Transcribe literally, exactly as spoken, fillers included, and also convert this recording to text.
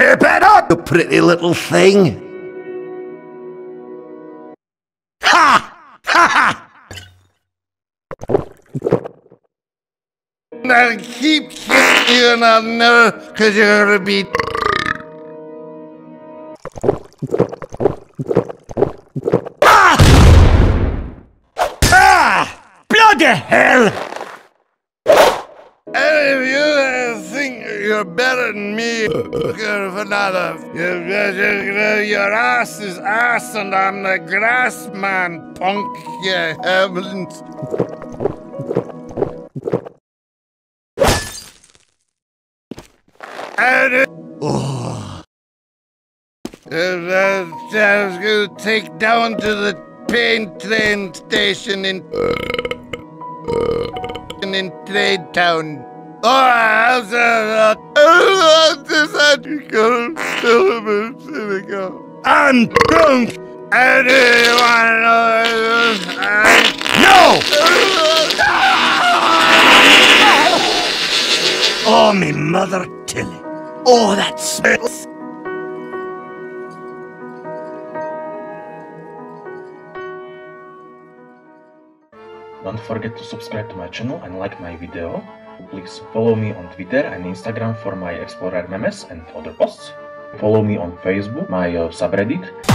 Keep it up, you pretty little thing. Ha! Ha ha! I'll keep kissing you and I'll never, cause you're gonna be... Ah! Ah! Bloody hell! And if you think you're better than me, for another, your ass is ass and I'm the grass man, punk, you haven't. And it, oh. And I was going to take down to the pain train station in... in Trade Town. Oh, I was uh, I'm drunk. And do you want to know? No! Oh, me mother Tilly. Oh, that smells. Don't forget to subscribe to my channel and like my video. Please follow me on Twitter and Instagram for my Explorer memes and other posts. Follow me on Facebook, my uh, subreddit.